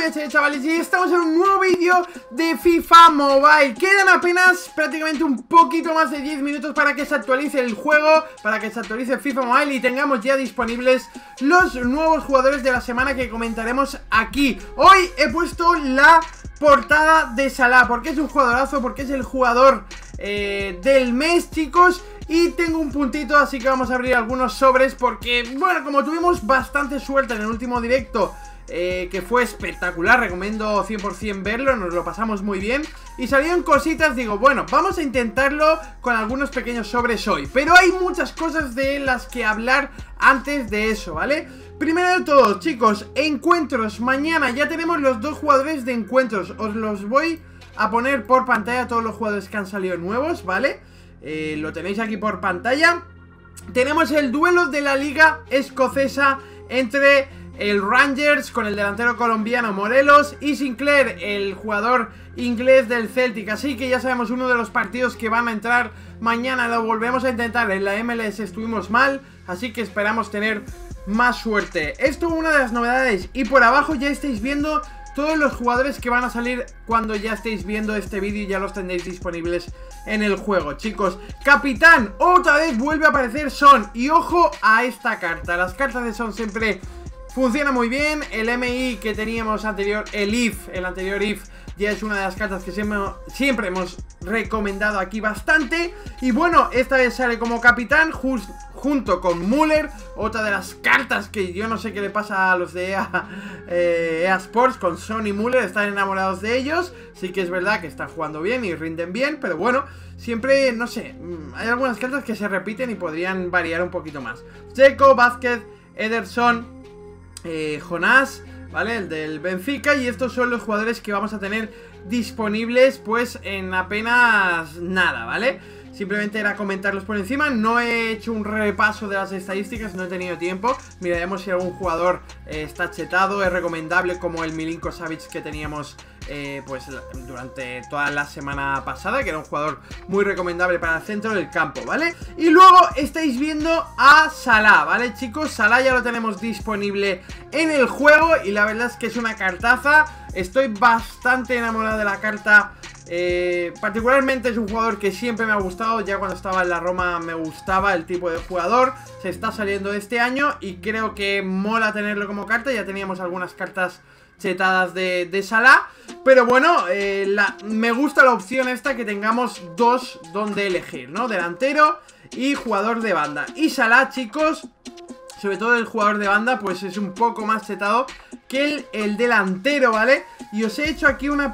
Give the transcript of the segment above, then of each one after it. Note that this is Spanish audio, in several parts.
voy a hacer, chavales, y estamos en un nuevo vídeo de FIFA Mobile. Quedan apenas prácticamente un poquito más de 10 minutos para que se actualice el juego, para que se actualice FIFA Mobile y tengamos ya disponibles los nuevos jugadores de la semana que comentaremos aquí. Hoy he puesto la portada de Salah, porque es un jugadorazo, porque es el jugador del mes, chicos. Y tengo un puntito, así que vamos a abrir algunos sobres porque, bueno, como tuvimos bastante suerte en el último directo, que fue espectacular, recomiendo 100% verlo, nos lo pasamos muy bien. Y salieron cositas, digo, bueno, vamos a intentarlo con algunos pequeños sobres hoy. Pero hay muchas cosas de las que hablar antes de eso, ¿vale? Primero de todo, chicos, encuentros. Mañana ya tenemos los dos jugadores de encuentros. Os los voy a poner por pantalla, todos los jugadores que han salido nuevos, ¿vale? Lo tenéis aquí por pantalla. Tenemos el duelo de la liga escocesa entre el Rangers con el delantero colombiano Morelos y Sinclair, el jugador inglés del Celtic. Así que ya sabemos uno de los partidos que van a entrar mañana. Lo volvemos a intentar, en la MLS estuvimos mal, así que esperamos tener más suerte. Esto es una de las novedades. Y por abajo ya estáis viendo todos los jugadores que van a salir cuando ya estéis viendo este vídeo y ya los tendréis disponibles en el juego, chicos. Capitán, otra vez vuelve a aparecer Son. Y ojo a esta carta. Las cartas de Son siempre funcionan muy bien. El MI que teníamos anterior, el anterior IF, ya es una de las cartas que siempre hemos recomendado aquí bastante. Y bueno, esta vez sale como capitán junto con Müller, otra de las cartas que yo no sé qué le pasa a los de EA Sports con Son y Müller, están enamorados de ellos. Sí que es verdad que están jugando bien y rinden bien, pero bueno, siempre, no sé, hay algunas cartas que se repiten y podrían variar un poquito más. Dzeko, Vázquez, Ederson, Jonás, ¿vale? El del Benfica. Y estos son los jugadores que vamos a tener disponibles pues en apenas nada, ¿vale? Simplemente era comentarlos por encima. No he hecho un repaso de las estadísticas, no he tenido tiempo. Miraremos si algún jugador está chetado, es recomendable, como el Milinko Savic que teníamos pues durante toda la semana pasada, que era un jugador muy recomendable para el centro del campo, ¿vale? Y luego estáis viendo a Salah, ¿vale, chicos? Salah ya lo tenemos disponible en el juego y la verdad es que es una cartaza. Estoy bastante enamorado de la carta. Particularmente es un jugador que siempre me ha gustado. Ya cuando estaba en la Roma me gustaba el tipo de jugador. Se está saliendo este año y creo que mola tenerlo como carta. Ya teníamos algunas cartas chetadas de Salah, pero bueno, me gusta la opción esta, que tengamos dos donde elegir, ¿no? Delantero y jugador de banda. Y Salah, chicos, sobre todo el jugador de banda, pues es un poco más chetado que el delantero, ¿vale? Y os he hecho aquí una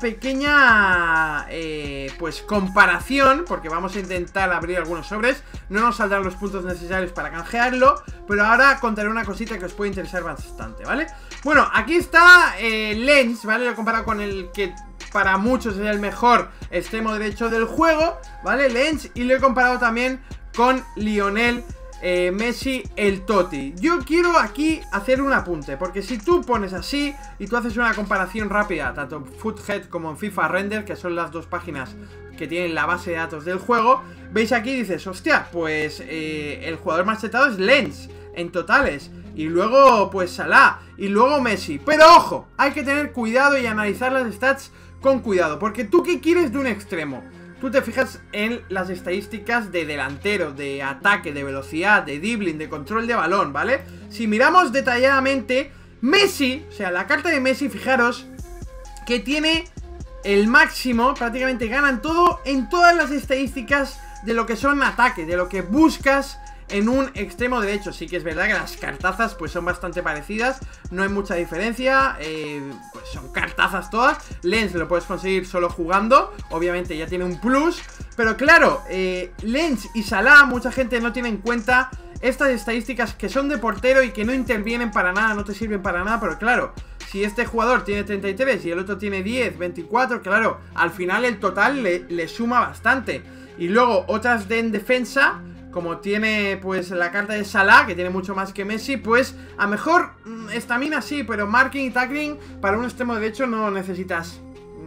pequeña pues comparación, porque vamos a intentar abrir algunos sobres. No nos saldrán los puntos necesarios para canjearlo, pero ahora contaré una cosita que os puede interesar bastante, ¿vale? Bueno, aquí está Lens, ¿vale? Lo he comparado con el que para muchos es el mejor extremo derecho del juego, ¿vale? Lens, y lo he comparado también con Lionel Messi, el Totti. Yo quiero aquí hacer un apunte, porque si tú pones así y tú haces una comparación rápida, tanto en Foothead como en FIFA Render, que son las dos páginas que tienen la base de datos del juego, veis aquí y dices, hostia, pues el jugador más chetado es Lens en totales, y luego pues Salah, y luego Messi. Pero ojo, hay que tener cuidado y analizar las stats con cuidado, porque tú, ¿qué quieres de un extremo? Tú te fijas en las estadísticas de delantero, de ataque, de velocidad, de dribbling, de control de balón, ¿vale? Si miramos detalladamente, Messi, o sea, la carta de Messi, fijaros que tiene el máximo, prácticamente ganan todo en todas las estadísticas de lo que son ataque, de lo que buscas en un extremo derecho. Sí que es verdad que las cartazas pues son bastante parecidas, no hay mucha diferencia, pues son cartazas todas. Lens lo puedes conseguir solo jugando, obviamente ya tiene un plus, pero claro, Lens y Salah, mucha gente no tiene en cuenta estas estadísticas que son de portero y que no intervienen para nada, no te sirven para nada. Pero claro, si este jugador tiene 33 y el otro tiene 10, 24, claro, al final el total le suma bastante. Y luego otras en defensa, como tiene pues la carta de Salah, que tiene mucho más que Messi, pues a lo mejor estamina sí, pero marking y tackling para un extremo derecho no necesitas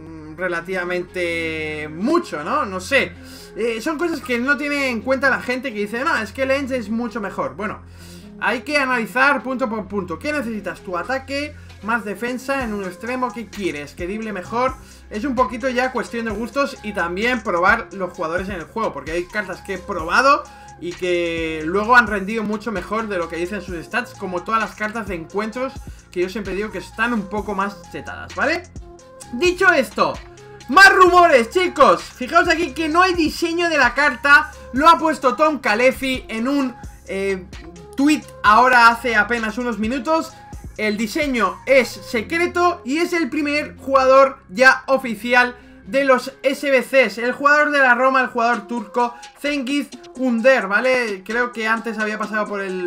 relativamente mucho, ¿no? No sé, son cosas que no tiene en cuenta la gente, que dice, no, es que Lens es mucho mejor. Bueno, hay que analizar punto por punto. ¿Qué necesitas? Tu ataque, más defensa en un extremo. ¿Qué quieres? ¿Que drible mejor? Es un poquito ya cuestión de gustos y también probar los jugadores en el juego, porque hay cartas que he probado y que luego han rendido mucho mejor de lo que dicen sus stats, como todas las cartas de encuentros que yo siempre digo que están un poco más chetadas, ¿vale? Dicho esto, más rumores, chicos. Fijaos aquí que no hay diseño de la carta. Lo ha puesto Tom Calefi en un tweet ahora hace apenas unos minutos. El diseño es secreto y es el primer jugador ya oficial de los SBCs. El jugador de la Roma, el jugador turco Cengiz Ünder, ¿vale? Creo que antes había pasado por el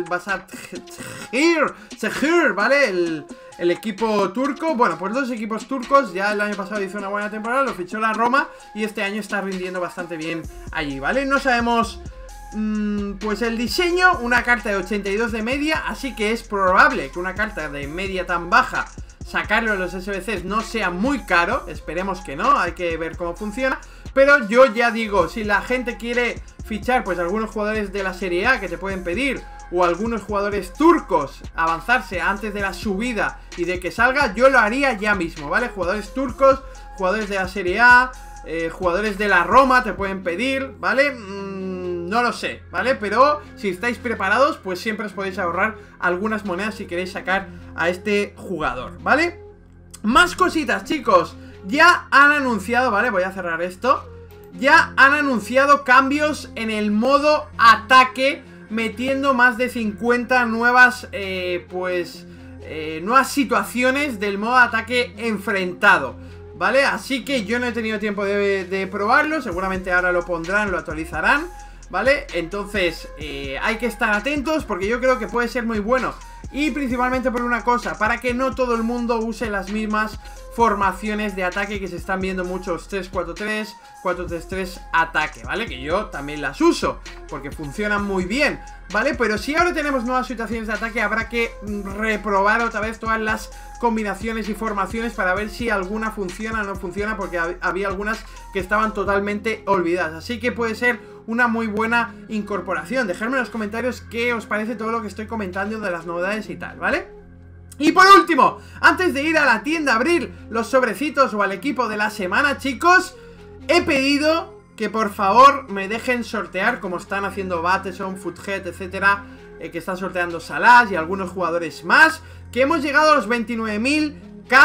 Başakşehir, ¿vale? El equipo turco. Bueno, pues dos equipos turcos. Ya el año pasado hizo una buena temporada, lo fichó la Roma y este año está rindiendo bastante bien allí, ¿vale? No sabemos pues el diseño, una carta de 82 de media, así que es probable que una carta de media tan baja, sacarlo en los SBCs no sea muy caro. Esperemos que no, hay que ver cómo funciona. Pero yo ya digo, si la gente quiere fichar pues algunos jugadores de la Serie A que te pueden pedir, o algunos jugadores turcos, avanzarse antes de la subida y de que salga, yo lo haría ya mismo, ¿vale? Jugadores turcos, jugadores de la Serie A, jugadores de la Roma te pueden pedir, ¿vale? No lo sé, ¿vale? Pero si estáis preparados, pues siempre os podéis ahorrar algunas monedas si queréis sacar a este jugador, ¿vale? Más cositas, chicos. Ya han anunciado, ¿vale? Voy a cerrar esto. Ya han anunciado cambios en el modo ataque, metiendo más de 50 nuevas, nuevas situaciones del modo ataque enfrentado, ¿vale? Así que yo no he tenido tiempo de probarlo. Seguramente ahora lo pondrán, lo actualizarán, ¿vale? Entonces hay que estar atentos porque yo creo que puede ser muy bueno. Y principalmente por una cosa, para que no todo el mundo use las mismas formaciones de ataque que se están viendo muchos 3-4-3, 4-3-3 ataque, ¿vale? Que yo también las uso porque funcionan muy bien, ¿vale? Pero si ahora tenemos nuevas situaciones de ataque, habrá que reprobar otra vez todas las combinaciones y formaciones para ver si alguna funciona o no funciona, porque había algunas que estaban totalmente olvidadas. Así que puede ser una muy buena incorporación. Dejadme en los comentarios qué os parece todo lo que estoy comentando de las novedades y tal, ¿vale? Y por último, antes de ir a la tienda a abrir los sobrecitos o al equipo de la semana, chicos, he pedido que por favor me dejen sortear, como están haciendo Bateson, Foothead, etcétera, que están sorteando Salah y algunos jugadores más, que hemos llegado a los 29.000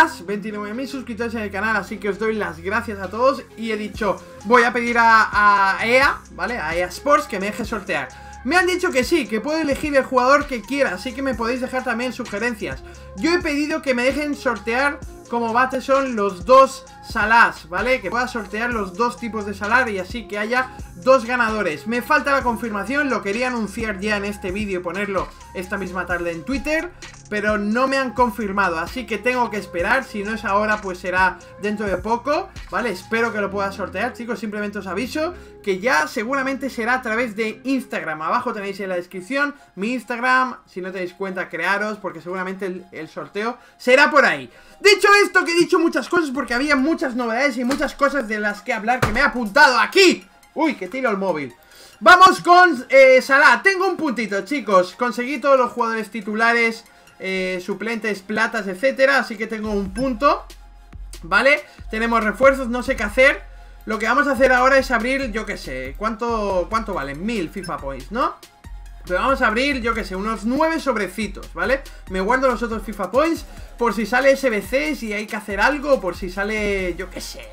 29.000 suscriptores en el canal, así que os doy las gracias a todos. Y he dicho, voy a pedir a EA, ¿vale? A EA Sports que me deje sortear. Me han dicho que sí, que puedo elegir el jugador que quiera, así que me podéis dejar también sugerencias. Yo he pedido que me dejen sortear como Bateson los dos Salahs, ¿vale? Que pueda sortear los dos tipos de Salah y así que haya dos ganadores. Me falta la confirmación, lo quería anunciar ya en este vídeo y ponerlo esta misma tarde en Twitter, pero no me han confirmado, así que tengo que esperar. Si no es ahora, pues será dentro de poco, ¿vale? Espero que lo pueda sortear, chicos. Simplemente os aviso que ya seguramente será a través de Instagram. Abajo tenéis en la descripción mi Instagram. Si no tenéis cuenta, crearos, porque seguramente el sorteo será por ahí. Dicho esto, que he dicho muchas cosas porque había muchas novedades y muchas cosas de las que hablar que me he apuntado aquí. Uy, que tiro el móvil. Vamos con Salah. Tengo un puntito, chicos. Conseguí todos los jugadores titulares, suplentes, platas, etcétera. Así que tengo un punto, ¿vale? Tenemos refuerzos, no sé qué hacer. Lo que vamos a hacer ahora es abrir, yo qué sé, ¿cuánto valen? 1000 FIFA Points, ¿no? Pero vamos a abrir, yo qué sé, unos 9 sobrecitos, ¿vale? Me guardo los otros FIFA Points por si sale SBCs y hay que hacer algo, por si sale, yo qué sé,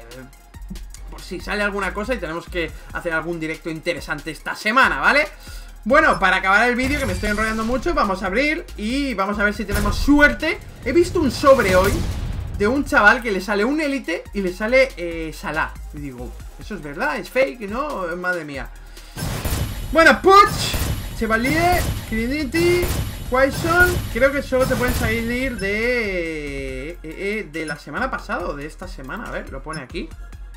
por si sale alguna cosa y tenemos que hacer algún directo interesante esta semana, ¿vale? Bueno, para acabar el vídeo, que me estoy enrollando mucho, vamos a abrir y vamos a ver si tenemos suerte. He visto un sobre hoy de un chaval que le sale un élite y le sale Salah. Y digo, ¿eso es verdad? ¿Es fake? ¿No? Madre mía. Bueno, Puch, Chevalier, Trinity, Quaison. Creo que solo te pueden salir de la semana pasada o de esta semana. A ver, lo pone aquí.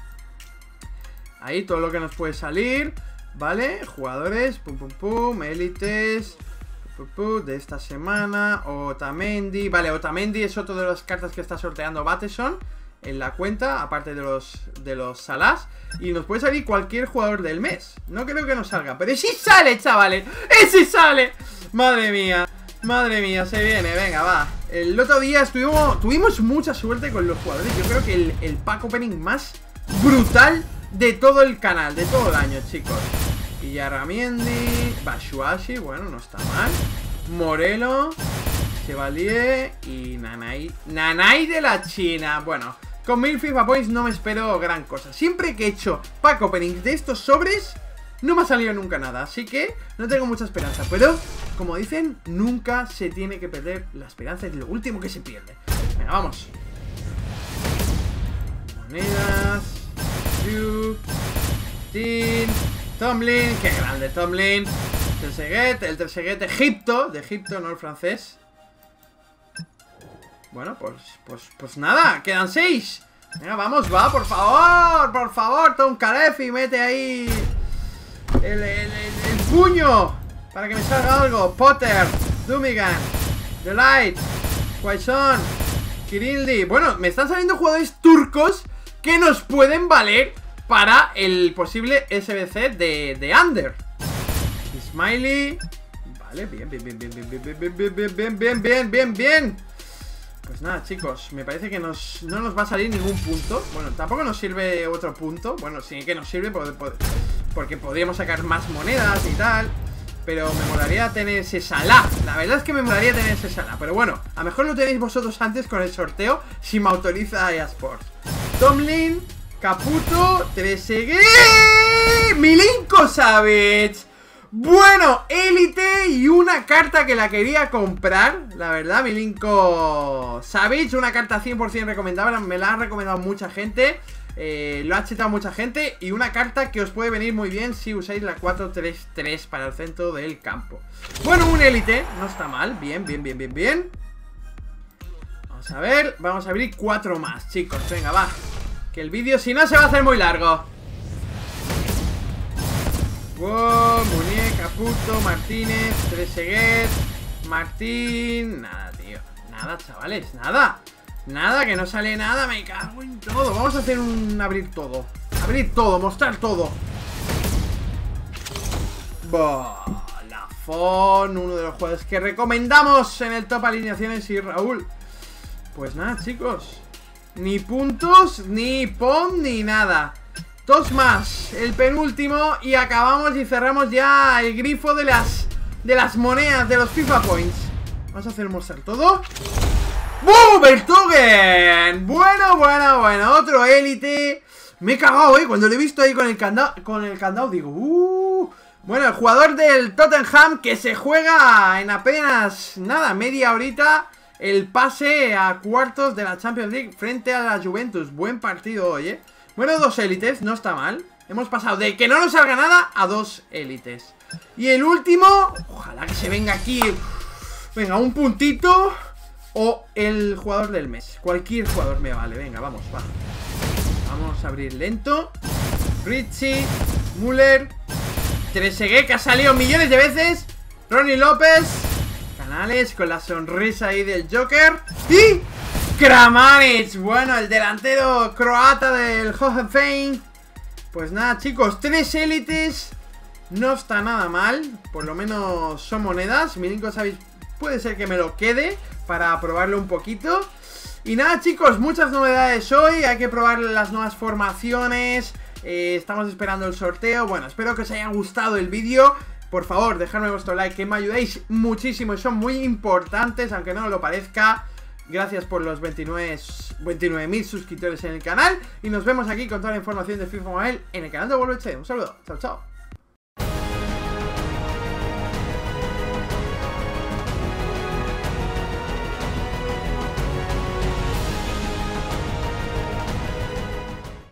Ahí todo lo que nos puede salir, ¿vale? Jugadores, pum pum pum, élites, pum pum, de esta semana. Otamendi, vale, Otamendi es otro de las cartas que está sorteando Bateson en la cuenta, aparte de los Salahs. Y nos puede salir cualquier jugador del mes. No creo que nos salga, pero ¡sí sale, chavales! ¡Ese sale! Madre mía, se viene, venga, va. El otro día tuvimos mucha suerte con los jugadores. Yo creo que el pack opening más brutal de todo el canal, de todo el año, chicos. Villarramiendi, Bashuashi, bueno, no está mal. Morelo, Chevalier y Nanai de la China. Bueno, con 1000 FIFA Points no me espero gran cosa. Siempre que he hecho pack openings de estos sobres, no me ha salido nunca nada, así que no tengo mucha esperanza. Pero, como dicen, nunca se tiene que perder la esperanza. Es lo último que se pierde. Venga, vamos. Monedas. Tomlin, qué grande Tomlin. El Trezeguet de Egipto, no el francés. Bueno, pues nada, quedan 6. Venga, vamos, va, por favor, Tom Kalefi, mete ahí el puño para que me salga algo. Potter, Dumigan, Delight, Quaison, Kirilli. Bueno, me están saliendo jugadores turcos que nos pueden valer para el posible SBC de Under. Smiley. Vale, bien. Pues nada, chicos, me parece que no nos va a salir ningún punto. Bueno, tampoco nos sirve otro punto. Bueno, sí que nos sirve porque podríamos sacar más monedas y tal. Pero me molaría tener ese Salah. La verdad es que me molaría tener ese Salah. Pero bueno, a lo mejor lo tenéis vosotros antes con el sorteo, si me autoriza EA Sports. Tomlin, Caputo, Trezeguet, Milinko Savic. Bueno, élite y una carta que la quería comprar. La verdad, Milinko Savic, una carta 100% recomendable. Me la ha recomendado mucha gente. Lo ha chetado mucha gente. Y una carta que os puede venir muy bien si usáis la 4-3-3 para el centro del campo. Bueno, un élite, no está mal. Bien. Vamos a abrir 4 más, chicos. Venga, va. Que el vídeo, si no, se va a hacer muy largo. Wow, Munier, Caputo, Martínez, Trezeguet, Martín. Nada, tío. Nada, chavales, nada. Nada, que no sale nada. Me cago en todo. Vamos a hacer un abrir todo. Abrir todo, mostrar todo. Buah, Lafón, uno de los jugadores que recomendamos en el top alineaciones. Y Raúl. Pues nada, chicos. Ni puntos, ni pom, ni nada. 2 más, el penúltimo. Y acabamos y cerramos ya el grifo de las monedas, de los FIFA Points. Vamos a hacer mostrar todo. ¡Bum! ¡Vertogen! Bueno, otro élite. Me he cagado, cuando lo he visto ahí con el candado digo, Bueno, el jugador del Tottenham que se juega en apenas, nada, media horita, el pase a cuartos de la Champions League frente a la Juventus. Buen partido hoy, Bueno, 2 élites, no está mal. Hemos pasado de que no nos salga nada a 2 élites. Y el último, ojalá que se venga aquí. Venga, un puntito. O el jugador del mes. Cualquier jugador me vale, venga, vamos, va. Vamos a abrir lento. Richie, Müller, Trezeguet, que ha salido millones de veces. Ronnie López, Canales con la sonrisa ahí del Joker. Y Kramaric, bueno, el delantero croata del Hoffenheim. Pues nada, chicos, 3 élites. No está nada mal. Por lo menos son monedas. Milinko Savic puede ser que me lo quede para probarlo un poquito. Y nada, chicos, muchas novedades hoy. Hay que probar las nuevas formaciones. Estamos esperando el sorteo. Bueno, espero que os haya gustado el vídeo. Por favor, dejadme vuestro like, que me ayudáis muchísimo y son muy importantes, aunque no lo parezca. Gracias por los 29.000 suscriptores en el canal. Y nos vemos aquí con toda la información de FIFA Mobile en el canal de WH. Un saludo, chao.